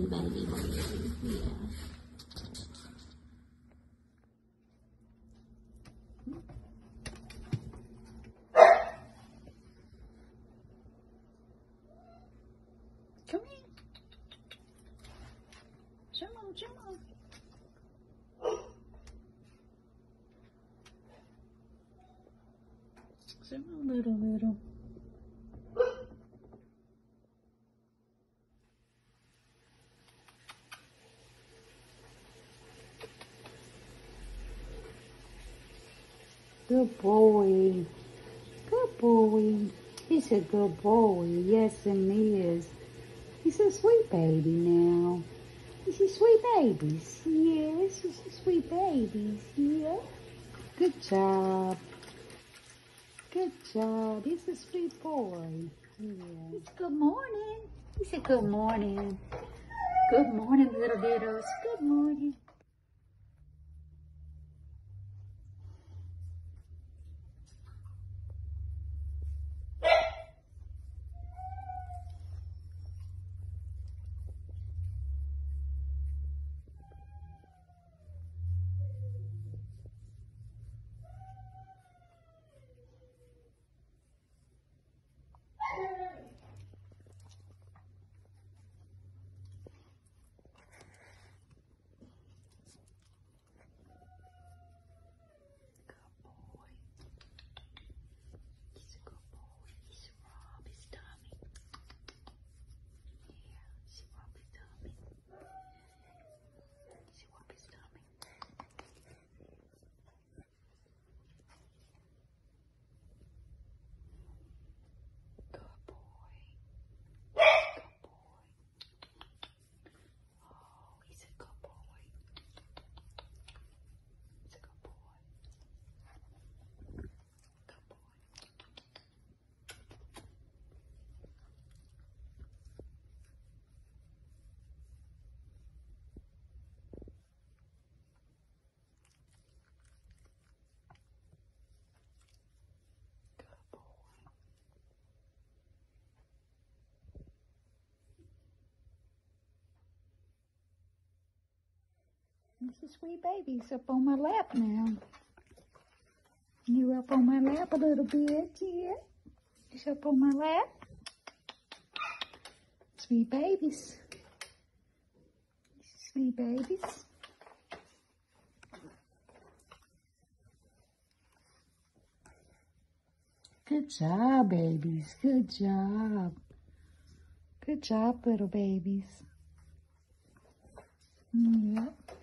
baby one. Yeah. Come here. Come on, come on. Come on, little. Good boy. Good boy. He's a good boy. Yes, he is. He's a sweet baby now. He's a sweet babies. Yes, he's a sweet babies. Yeah. Good job. Good job. He's a sweet boy. Yeah. Good morning. He said good morning. Good morning, little littles. Good morning. This is sweet baby. He's up on my lap now. You're up on my lap a little bit, yeah. He's up on my lap. Sweet babies. Sweet babies. Good job, babies. Good job. Good job, little babies. Yep.